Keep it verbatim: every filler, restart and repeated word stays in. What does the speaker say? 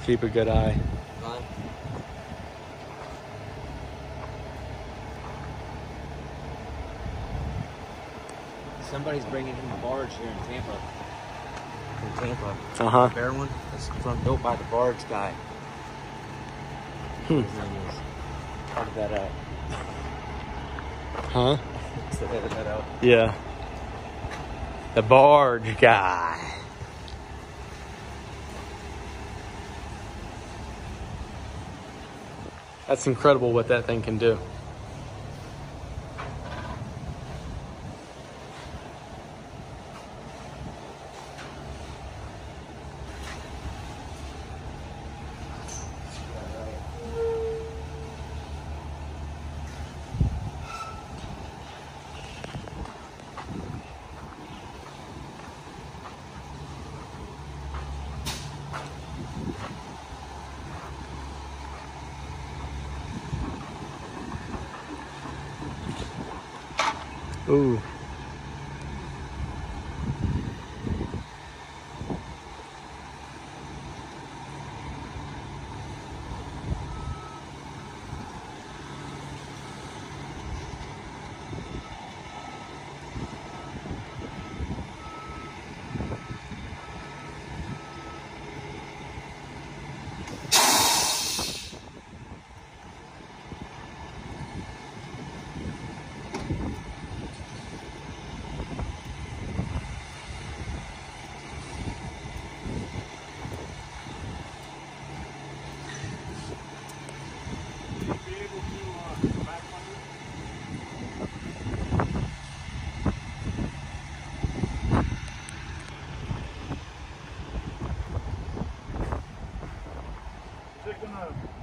Keep a good eye. Fine. Somebody's bringing him a barge here in Tampa. In Tampa. Uh-huh. The bear one. It's from built by the barge guy. Hmm. His name is. Cut that out. Huh? So edit that out. Yeah. The barge guy. That's incredible what that thing can do. Ooh. They're gonna